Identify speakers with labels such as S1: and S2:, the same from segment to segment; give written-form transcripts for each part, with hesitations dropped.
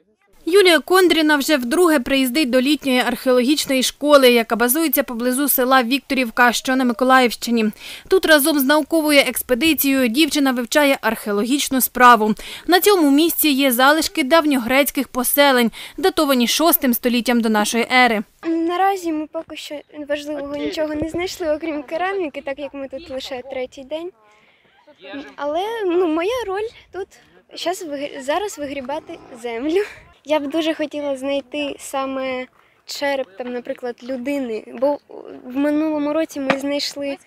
S1: Юлія Кондріна вже вдруге приїздить до літньої археологічної школи, яка базується поблизу села Вікторівка, що на Миколаївщині. Тут разом з науковою експедицією дівчина вивчає археологічну справу. На цьому місці є залишки давньогрецьких поселень, датовані 6 століттям до нашої ери.
S2: Наразі ми поки що важливого нічого не знайшли, окрім кераміки, так як ми тут лише 3-й день. Але моя роль тут зараз вигрібати землю. Я б дуже хотіла знайти саме череп, наприклад, людини, бо в минулому році ми знайшли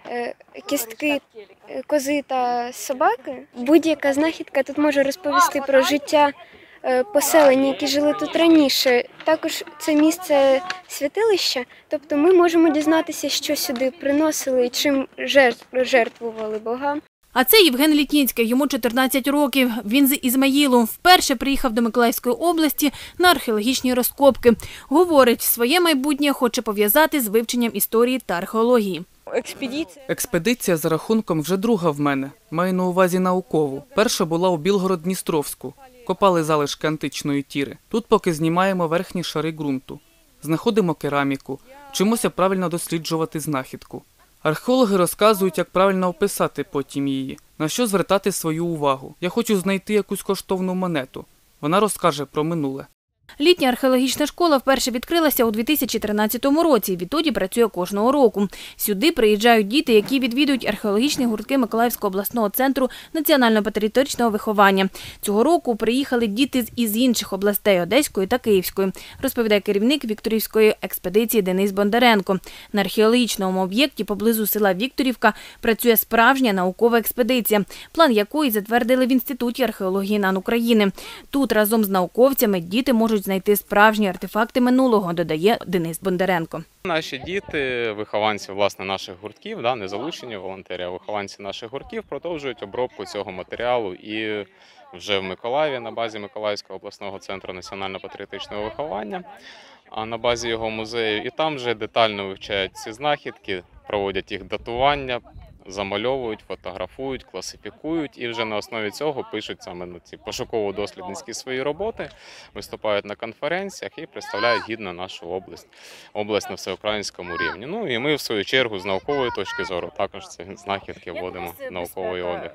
S2: кістки кози та собаки. Будь-яка знахідка тут може розповісти про життя поселень, які жили тут раніше. Також це місце святилища, тобто ми можемо дізнатися, що сюди приносили і чим жертвували богам.
S1: А це Євген Літніцький, йому 14 років. Він з Ізмаїлу. Вперше приїхав до Миколаївської області на археологічні розкопки. Говорить, своє майбутнє хоче пов'язати з вивченням історії та археології.
S3: Експедиція за рахунком вже друга в мене. Маю на увазі наукову. Перша була у Білгород-Дністровську. Копали залишки античної тіри. Тут поки знімаємо верхні шари ґрунту. Знаходимо кераміку. Вчимося правильно досліджувати знахідку. Археологи розказують, як правильно описати потім її, на що звертати свою увагу. Я хочу знайти якусь коштовну монету. Вона розкаже про минуле.
S1: Літня археологічна школа вперше відкрилася у 2013 році. Відтоді працює кожного року. Сюди приїжджають діти, які відвідують археологічні гуртки Миколаївського обласного центру національно-патріотичного виховання. Цього року приїхали діти із інших областей – Одеської та Київської, розповідає керівник Вікторівської експедиції Денис Бондаренко. На археологічному об'єкті поблизу села Вікторівка працює справжня наукова експедиція, план якої затвердили в Інституті археології НАН України. Тут разом з науковцями діти можуть знайти справжні артефакти минулого, додає Денис Бондаренко.
S4: Наші діти, вихованці власне наших гуртків, не залучені волонтери, а вихованці наших гуртків продовжують обробку цього матеріалу і вже в Миколаєві на базі Миколаївського обласного центру національно-патріотичного виховання, а на базі його музею. І там вже детально вивчають ці знахідки, проводять їх датування, замальовують, фотографують, класифікують і вже на основі цього пишуть саме на ці пошуково-дослідницькі свої роботи, виступають на конференціях і представляють гідно нашу область на всеукраїнському рівні. І ми, в свою чергу, з наукової точки зору також ці знахідки вводимо в науковий обіг.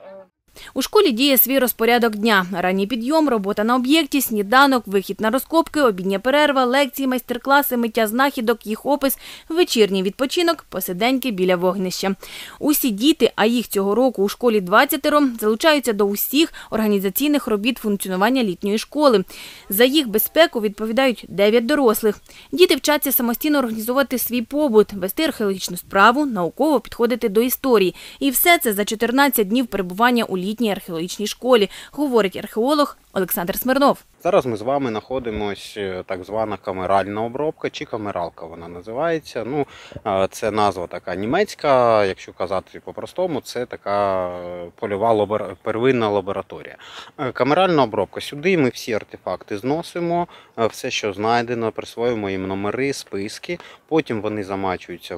S1: У школі діє свій розпорядок дня. Ранній підйом, робота на об'єкті, сніданок, вихід на розкопки, обідня перерва, лекції, майстер-класи, миття знахідок, їх опис, вечірній відпочинок, посиденьки біля вогнища. Усі діти, а їх цього року у школі 20, залучаються до усіх організаційних робіт функціонування літньої школи. За їх безпеку відповідають 9 дорослих. Діти вчаться самостійно організовувати свій побут, вести археологічну справу, науково підходити до історії. І все це за 14 днів перебування у літній археологічній школі, говорить археолог Олександр Смирнов.
S5: Зараз ми з вами знаходимося так звана камеральна обробка, чи камералка вона називається. Це назва така німецька, якщо казати по-простому, це така польова первинна лабораторія. Камеральна обробка. Сюди ми всі артефакти зносимо, все, що знайдено, присвоюємо їм номери, списки. Потім вони замачуються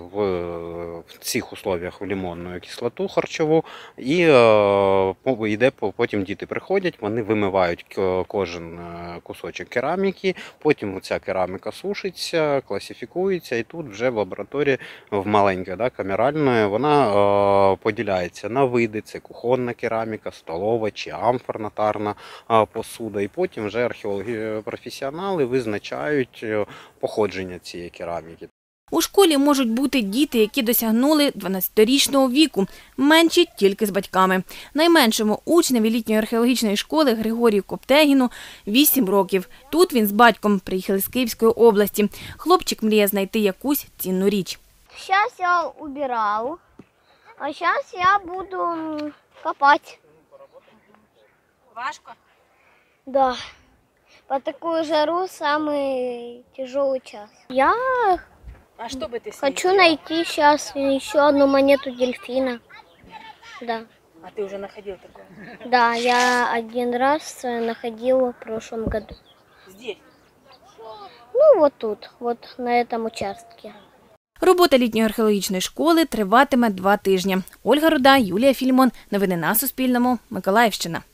S5: в цих условіях в лимонну кислоту харчову і потім діти приходять, вони вимивають кожен кусочок кераміки, потім ця кераміка сушиться, класифікується і тут вже в лабораторії в маленькій камеральної вона поділяється на види, це кухонна кераміка, столова чи амфорна тарна посуда і потім вже археологи-професіонали визначають походження цієї кераміки.
S1: У школі можуть бути діти, які досягнули 12-річного віку, менші тільки з батьками. Найменшому учневі літньої археологічної школи Григорію Коптегіну 8 років. Тут він з батьком приїхали з Київської області. Хлопчик мріє знайти якусь цінну річ.
S6: Зараз я убирав, а зараз я буду копати.
S1: Важко?
S6: Да. По такую жару самый тяжелый час.
S1: А что бы ты
S6: хочу найти сейчас еще одну монету дельфина. Да.
S1: А ты уже находил такое?
S6: Да, я один раз находил в прошлом году.
S1: Здесь?
S6: Вот тут, вот на этом участке.
S1: Робота літньої археологічної школи триватиме 2 тижні. Ольга Руда, Юлія Фільмон. Новини на Суспільному. Миколаївщина.